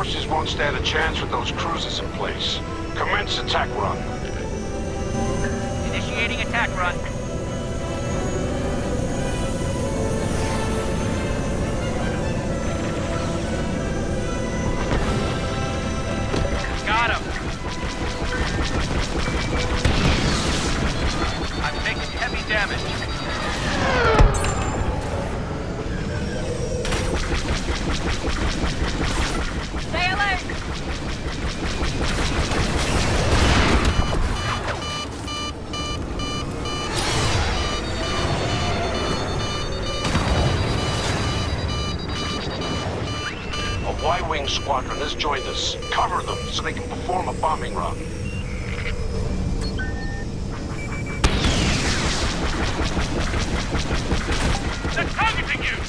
forces won't stand a chance with those cruisers in place. Commence attack run. Initiating attack run. Got him. I'm taking heavy damage. Stay alert! A Y-Wing squadron has joined us. Cover them so they can perform a bombing run. They're targeting you!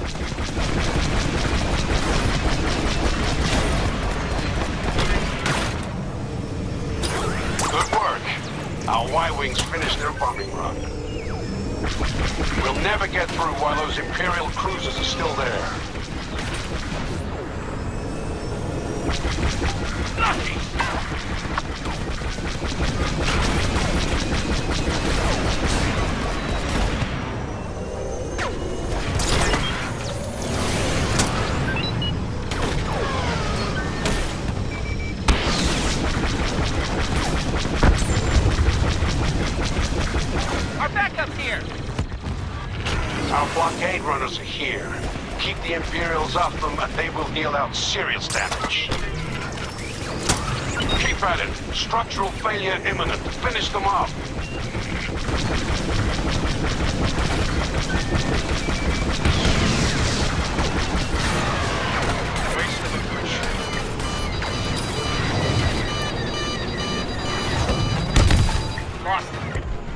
Good work. Our Y-Wings finished their bombing run. We'll never get through while those Imperial cruisers are still there. Lucky! Our backup's here! Our blockade runners are here. Keep the Imperials off them and they will deal out serious damage. Keep at it. Structural failure imminent. Finish them off. Waste of a good shot. Lost it.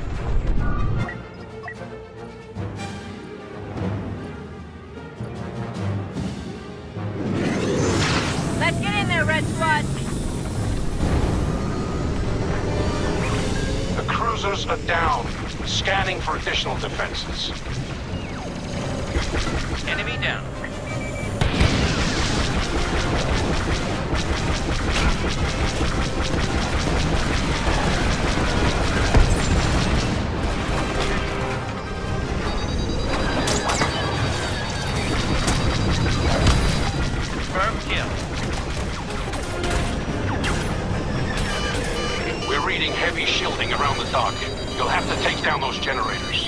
Let's get in there, Red Squad! The cruisers are down. Scanning for additional defenses. Enemy down. Confirmed kill. We're reading heavy shielding around the dock. You'll have to take down those generators.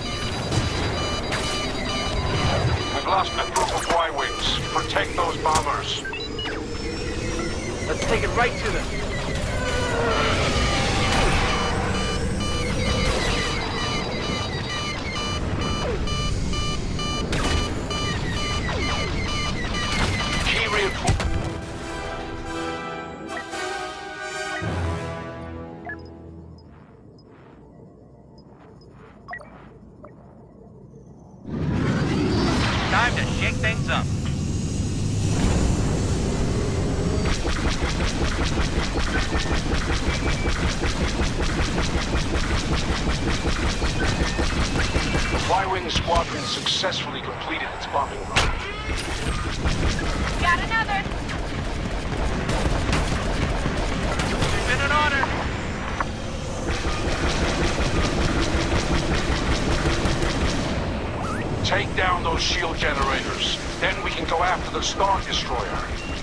We've lost a group of Y-Wings. Protect those bombers. Let's take it right to them. Key reinforcement. Time to shake things up. The Y-Wing squadron successfully completed its bombing run. Got another! Been an honor. Take down those shield generators. Then we can go after the Star Destroyer.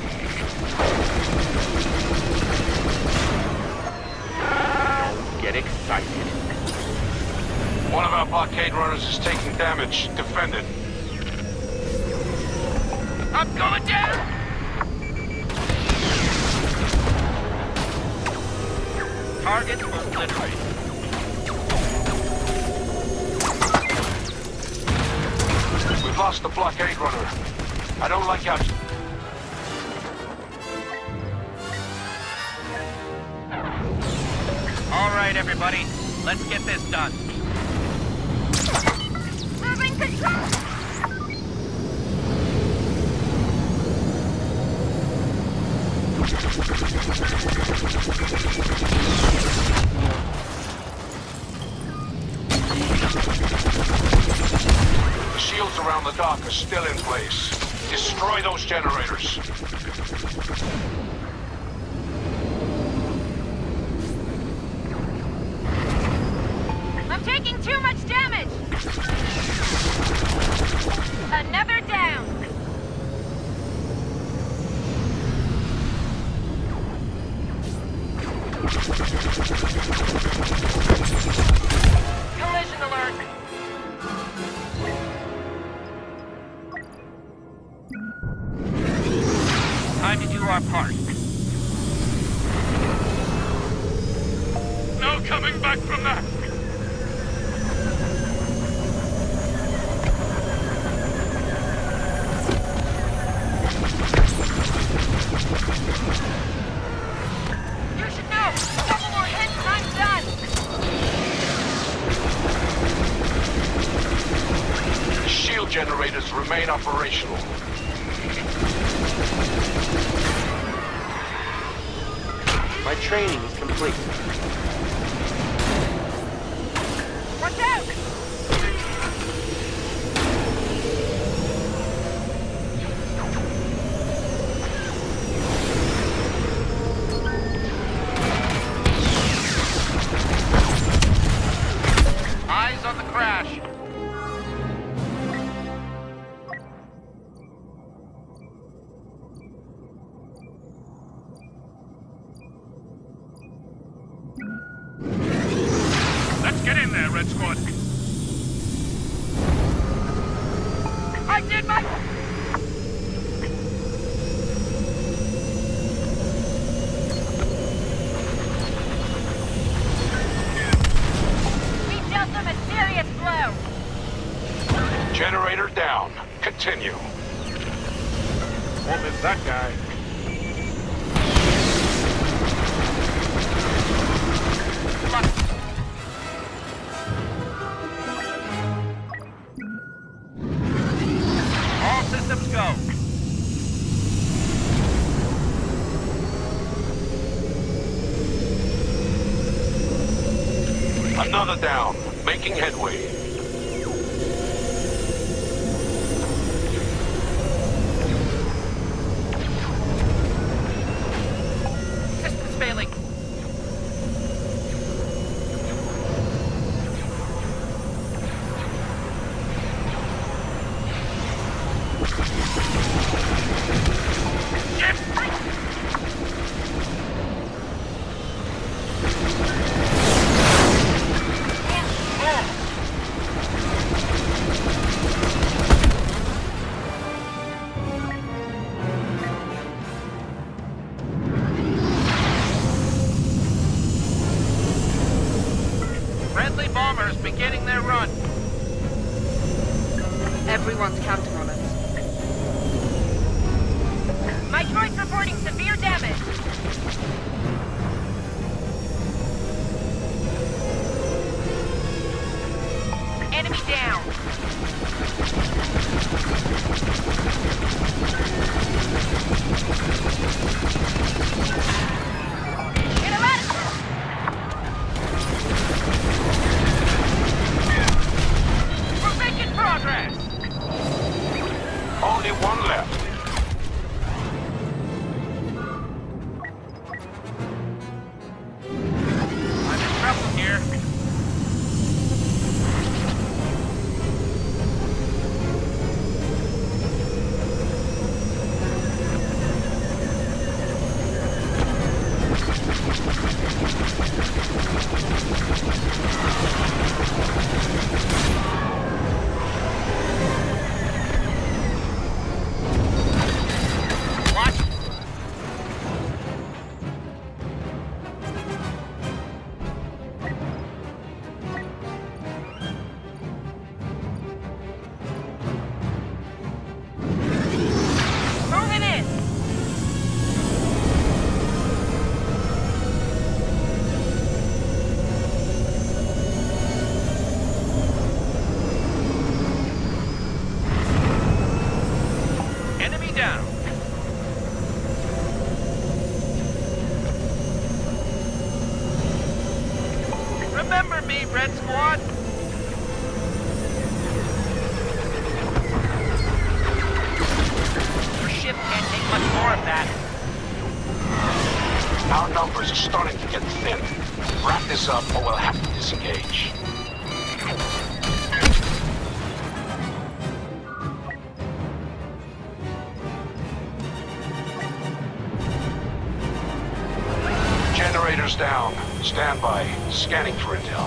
Get excited. One of our blockade runners is taking damage. Defend it. I'm going down! Target obliterated. We've lost the blockade runner. I don't like how... All right, everybody. Let's get this done. Moving control! The shields around the dock are still in place. Destroy those generators. Another down. Collision alert. Time to do our part. No coming back from that! You should know. A couple more hits and I'm done. Shield generators remain operational. My training is complete. Watch out! Eyes on the crash. Let's get in there, Red Squad. I did my... We dealt them a serious blow. Generator down. Continue. Won't miss that guy. Come on. All systems go. Another down. Making headway. Systems failing. Friendly bombers beginning their run. Everyone's counting on us. My droid's reporting severe damage. Enemy down. Get him out of here! We're making progress! Only one left. I'm in trouble here. Watch. Moving in! Enemy down. Remember me, Red Squad. Your ship can't take much more of that. Our numbers are starting to get thin. Wrap this up or we'll have to disengage. Raiders down. Stand by. Scanning for intel.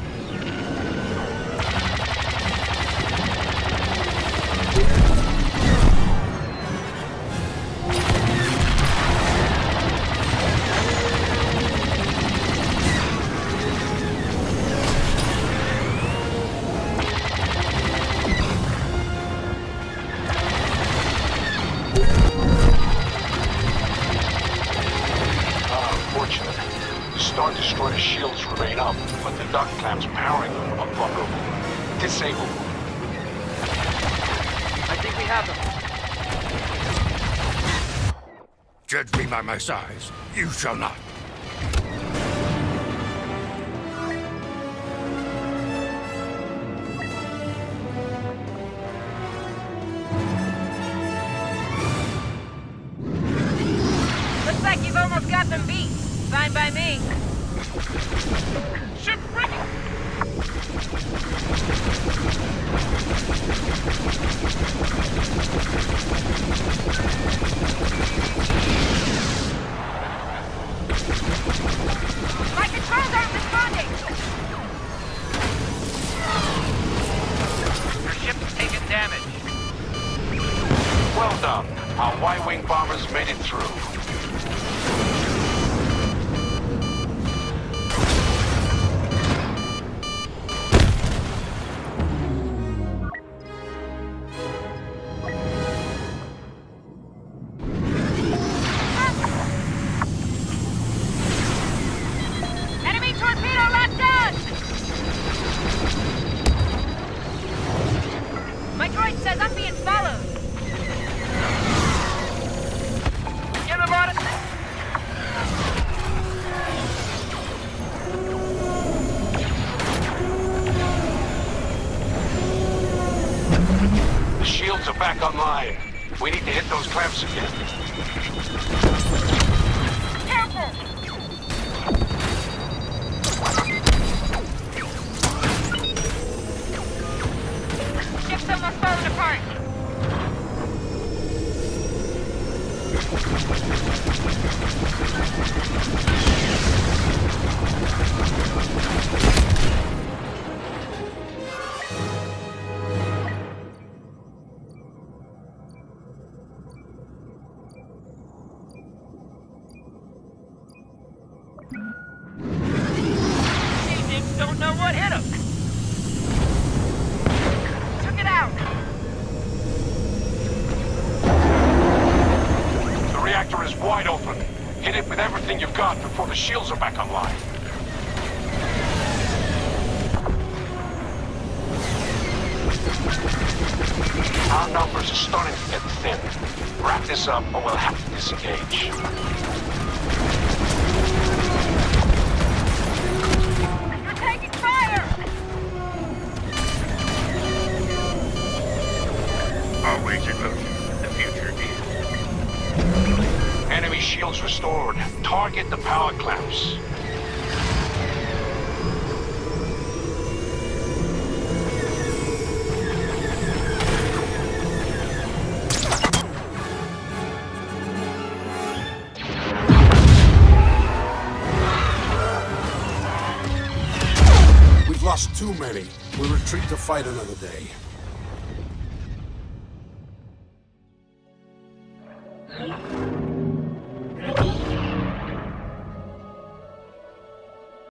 Unfortunate. The Star Destroyer shields remain up, but the duct clamps powering them are vulnerable. Disable them. I think we have them. Judge me by my size. You shall not. Looks like you've almost got them beat. Fine by me. Ship ready! My controls aren't responding. Your ship's taken damage. Well done. Our Y-wing bombers made it through. Enemy torpedo locked on. My droid says I'm being followed. Get him on it! The shields are back online. We need to hit those clamps again. Careful. Ship's almost falling apart. These imps don't know what hit them. Took it out. The reactor is wide open. Hit it with everything you've got before the shields are back online. Our numbers are starting to get thin. Wrap this up or we'll have to disengage. You're taking fire. Always in motion. The future is. Enemy shields restored. Target the power clamps. We've lost too many. We'll retreat to fight another day.